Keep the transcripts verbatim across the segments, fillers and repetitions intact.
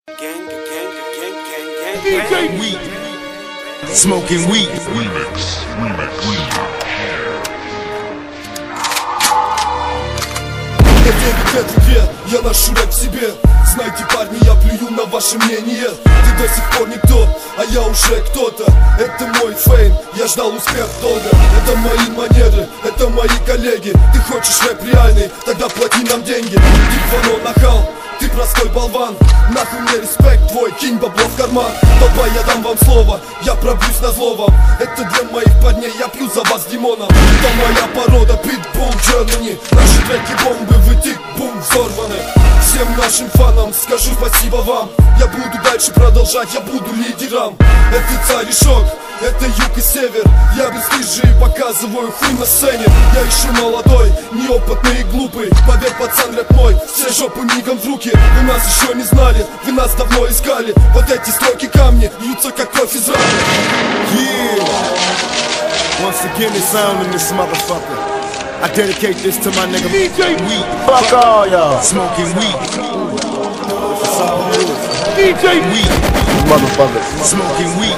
Gang, gang, gang, gang, gang, gang. Weed, smoking weed. Remix, remix, remix. Я верю к этой, я ношу рэп в себе. Знаете, парни, я плюю на ваше мнение. Ты до сих пор никто, а я уже кто-то. Это мой фейм, я ждал успех долго. Это мои манеры, это мои коллеги. Ты хочешь рэп реальный, тогда плати нам деньги. Ты фано нахал, ты простой болван. Нахуй мне респект твой, кинь бабло в карман. Толпа, я дам вам слово, я пробьюсь на зло вам. Это для моих парней, я пью за вас, Димона. Это моя порода, Pitbull Germany. Наши треки бомбы, вы тик-бум взорваны. Всем нашим фанам скажу спасибо вам. Я буду дальше продолжать, я буду лидером. Это царь и шок, это юг и север. Я бесстыжий и показываю хуй на сцене. Я еще молодой, неопытный и глупый. Поверь, пацан, рэп мой, все жопы мигом в руки. Вы нас еще не знали, вы нас давно искали. Вот эти строки камни льются как кровь из раны. Yeah. Once again, it's sound in this motherfucker. I dedicate this to my nigga D J Weed. Fuck all y'all. Smoking weed. D J Weed. Motherfuckers. Smoking weed.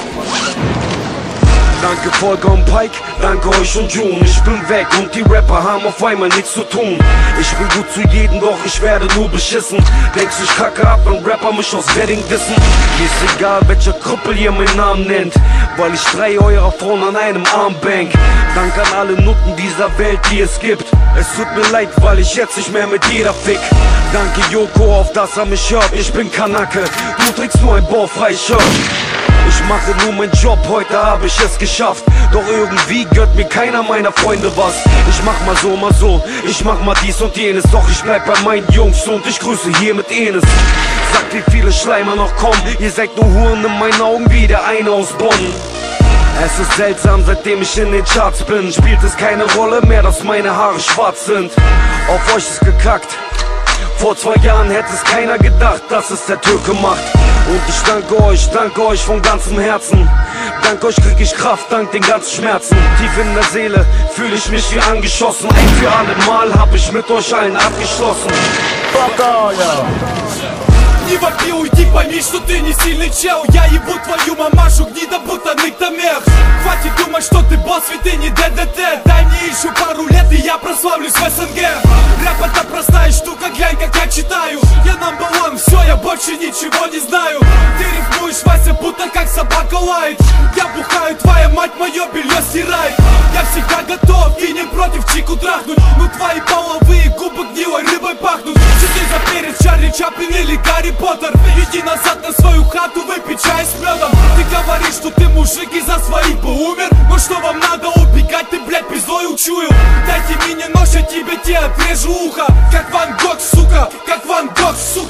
Danke Volker und Pike, danke euch und June. Ich bin weg und die Rapper haben auf einmal nichts zu tun. Ich bin gut zu jedem, doch ich werde nur beschissen. Denkst du, ich kacke ab, wenn Rapper mich aus Wedding wissen? Mir ist egal, welcher Krüppel ihr meinen Namen nennt, weil ich drei eurer Frauen an einem Arm bank. Dank an alle Nutten dieser Welt, die es gibt. Es tut mir leid, weil ich jetzt nicht mehr mit jeder fick. Danke Joko, auf das er mich hört. Ich bin Kanake, du trägst nur ein baufreies Shirt. Ich mache nur meinen Job, heute habe ich es geschafft. Doch irgendwie gehört mir keiner meiner Freunde was. Ich mach mal so, mal so, ich mach mal dies und jenes. Doch ich bleib bei meinen Jungs und ich grüße hier mit Enes. Sagt, wie viele Schleimer noch kommen. Ihr seid nur Huren in meinen Augen wie der eine aus Bonn. Es ist seltsam, seitdem ich in den Charts bin. Spielt es keine Rolle mehr, dass meine Haare schwarz sind. Auf euch ist gekackt. Vor zwei Jahren hätte es keiner gedacht, dass es der Türke macht. Und ich danke euch, danke euch von ganzem Herzen. Dank euch krieg ich Kraft, dank den ganzen Schmerzen. Tief in der Seele fühle ich mich wie angeschossen. Ein für alle Mal hab ich mit euch allen abgeschlossen. Fuck all y'all. Не вопи, уйди, пойми, что ты не сильный чел. Я ебу твою мамашу, гнида будто нектомех. Хватит думать, что ты босс, ведь ты не ДДТ. Дай мне еще пару лет, и я прославлюсь в СНГ. Рэп это простая штука, глянь, как я читаю. Я number one, все, я больше ничего не знаю. Ты рифмуешь, Вася, будто как собака лает. Я бухаю, твоя мать мое белье стирает. Я всегда готов и не против чику трахнуть. Но твои половые губы гнилой рыбой пахнут. Что ты за перец, Чарли Чаплин или Гарри Поттер? Иди назад на свою хату, выпей чай с медом. Ты говоришь, что ты мужик и за своих бы умер. Но что вам надо убегать, ты, блядь, пиздой учую. Дайте мне нож, я тебе те отрежу ухо. Как Ван Гог, сука, как Ван Гог, сука.